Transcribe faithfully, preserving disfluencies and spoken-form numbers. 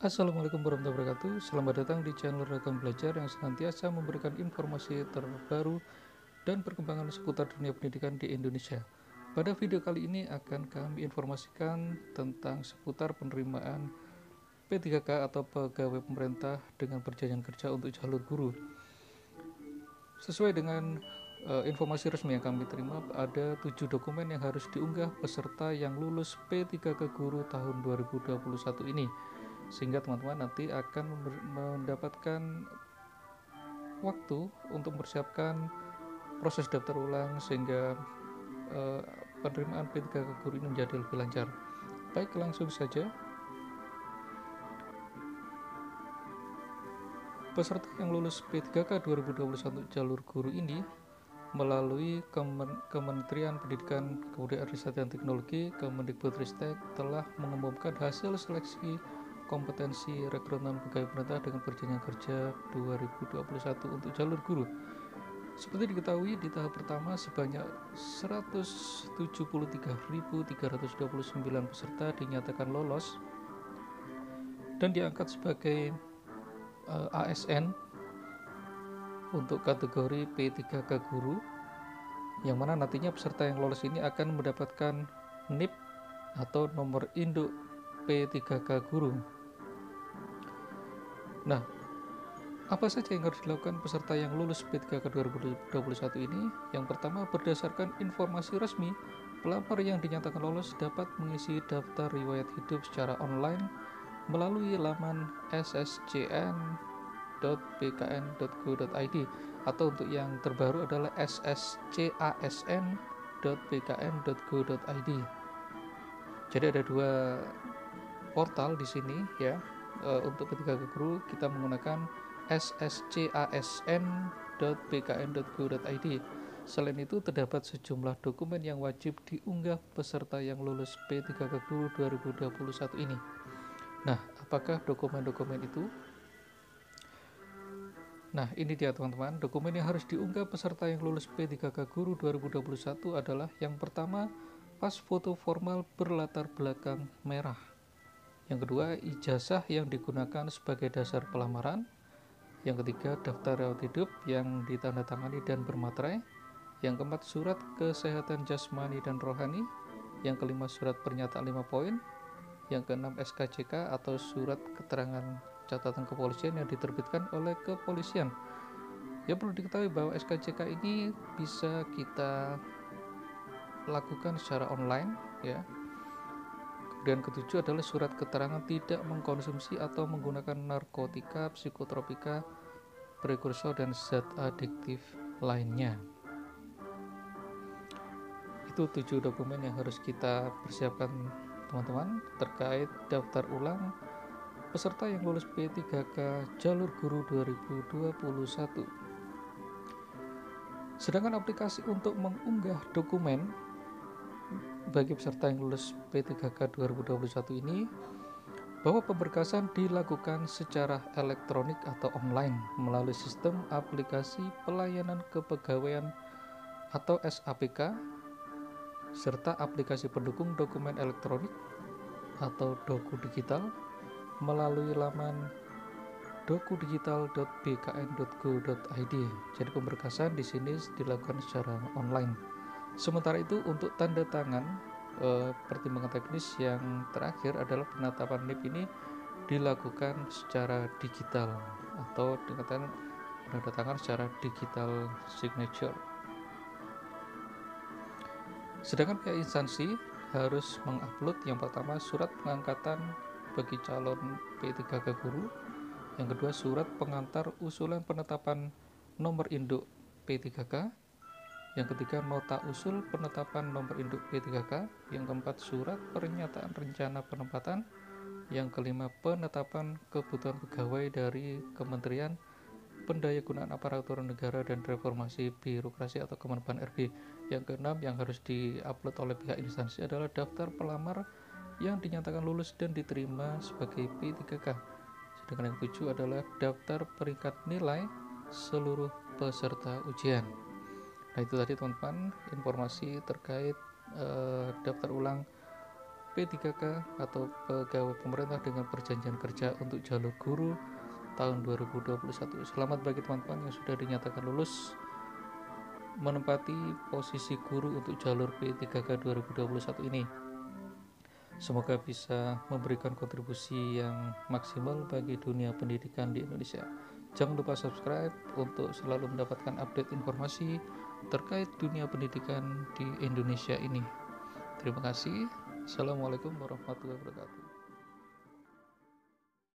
Assalamualaikum warahmatullahi wabarakatuh. Selamat datang di channel Rekam Belajar yang senantiasa memberikan informasi terbaru dan perkembangan seputar dunia pendidikan di Indonesia. Pada video kali ini akan kami informasikan tentang seputar penerimaan P tiga K atau pegawai pemerintah dengan perjanjian kerja untuk jalur guru. Sesuai dengan uh, informasi resmi yang kami terima, ada tujuh dokumen yang harus diunggah peserta yang lulus P tiga K guru tahun dua ribu dua puluh satu ini, sehingga teman-teman nanti akan mendapatkan waktu untuk mempersiapkan proses daftar ulang sehingga uh, penerimaan P tiga K guru ini menjadi lebih lancar. Baik, langsung saja. Peserta yang lulus P tiga K dua ribu dua puluh satu jalur guru ini melalui Kemen Kementerian Pendidikan, Kebudayaan, Riset dan Teknologi Kemendikbudristek telah mengumumkan hasil seleksi kompetensi rekrutmen pegawai pemerintah dengan perjanjian kerja dua ribu dua puluh satu untuk jalur guru. Seperti diketahui, di tahap pertama sebanyak seratus tujuh puluh tiga ribu tiga ratus dua puluh sembilan peserta dinyatakan lolos dan diangkat sebagai uh, A S N untuk kategori P tiga K guru, yang mana nantinya peserta yang lolos ini akan mendapatkan N I P atau nomor induk P tiga K guru. Nah, apa saja yang harus dilakukan peserta yang lulus P tiga K dua ribu dua puluh satu ini? Yang pertama, berdasarkan informasi resmi, pelamar yang dinyatakan lolos dapat mengisi daftar riwayat hidup secara online melalui laman s s c n dot b k n dot go dot i d, atau untuk yang terbaru adalah s s c a s n dot b k n dot go dot i d. Jadi ada dua portal di sini ya. E, untuk P tiga K guru kita menggunakan s s c a s n dot b k n dot go dot i d. Selain itu terdapat sejumlah dokumen yang wajib diunggah peserta yang lulus P tiga K guru dua ribu dua puluh satu ini. Nah, apakah dokumen-dokumen itu? Nah, ini dia teman-teman, dokumen yang harus diunggah peserta yang lulus P tiga K guru dua ribu dua puluh satu adalah yang pertama, pas foto formal berlatar belakang merah. Yang kedua, ijazah yang digunakan sebagai dasar pelamaran. Yang ketiga, daftar riwayat hidup yang ditandatangani dan bermaterai. Yang keempat, surat kesehatan jasmani dan rohani. Yang kelima, surat pernyataan lima poin. Yang keenam, S K C K atau surat keterangan catatan kepolisian yang diterbitkan oleh kepolisian. Ya, perlu diketahui bahwa S K C K ini bisa kita lakukan secara online ya. Kemudian ketujuh adalah surat keterangan tidak mengkonsumsi atau menggunakan narkotika, psikotropika, prekursor dan zat adiktif lainnya. Itu tujuh dokumen yang harus kita persiapkan teman-teman terkait daftar ulang peserta yang lulus P tiga K jalur guru dua ribu dua puluh satu. Sedangkan aplikasi untuk mengunggah dokumen bagi peserta yang lulus P tiga K dua ribu dua puluh satu ini, bahwa pemberkasan dilakukan secara elektronik atau online melalui sistem aplikasi pelayanan kepegawaian atau S A P K, serta aplikasi pendukung dokumen elektronik atau Doku Digital melalui laman dokudigital dot b k n dot go dot i d. Jadi pemberkasan di sini dilakukan secara online. Sementara itu untuk tanda tangan eh, pertimbangan teknis yang terakhir adalah penetapan N I P ini dilakukan secara digital atau dengan tanda tangan secara digital signature. Sedangkan pihak instansi harus mengupload yang pertama surat pengangkatan bagi calon P tiga K guru, yang kedua surat pengantar usulan penetapan nomor induk P tiga K, yang ketiga nota usul penetapan nomor induk P tiga K, yang keempat surat pernyataan rencana penempatan, yang kelima penetapan kebutuhan pegawai dari Kementerian Pendayagunaan Aparatur Negara dan Reformasi Birokrasi atau Kemenpan R B. Yang keenam yang harus diupload oleh pihak instansi adalah daftar pelamar yang dinyatakan lulus dan diterima sebagai P tiga K. Sedangkan yang ketujuh adalah daftar peringkat nilai seluruh peserta ujian. Nah, itu tadi teman-teman informasi terkait eh, daftar ulang P tiga K atau pegawai pemerintah dengan perjanjian kerja untuk jalur guru tahun dua ribu dua puluh satu. Selamat bagi teman-teman yang sudah dinyatakan lulus menempati posisi guru untuk jalur P tiga K dua ribu dua puluh satu ini. Semoga bisa memberikan kontribusi yang maksimal bagi dunia pendidikan di Indonesia. Jangan lupa subscribe untuk selalu mendapatkan update informasi terkait dunia pendidikan di Indonesia ini. Terima kasih. Assalamualaikum warahmatullahi wabarakatuh.